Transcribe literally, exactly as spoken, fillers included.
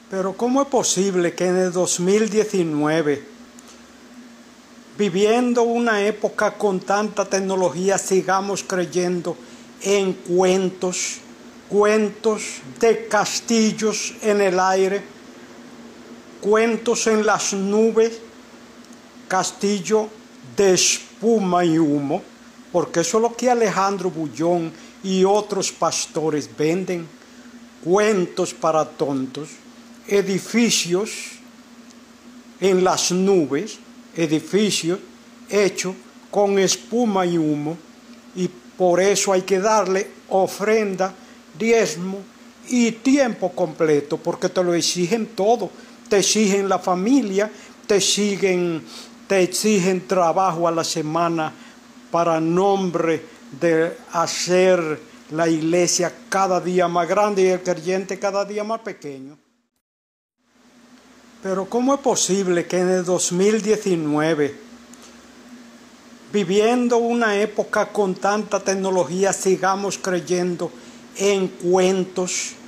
Pero ¿cómo es posible que en el dos mil diecinueve, viviendo una época con tanta tecnología, sigamos creyendo en cuentos, cuentos de castillos en el aire, cuentos en las nubes, castillo de espuma y humo? Porque eso es lo que Alejandro Bullón y otros pastores venden, cuentos para tontos, edificios en las nubes, edificios hechos con espuma y humo, y por eso hay que darle ofrenda, diezmo y tiempo completo, porque te lo exigen todo, te exigen la familia, te exigen, te exigen trabajo a la semana para nombre de hacer la iglesia cada día más grande y el creyente cada día más pequeño. Pero ¿cómo es posible que en el dos mil diecinueve, viviendo una época con tanta tecnología, sigamos creyendo en cuentos,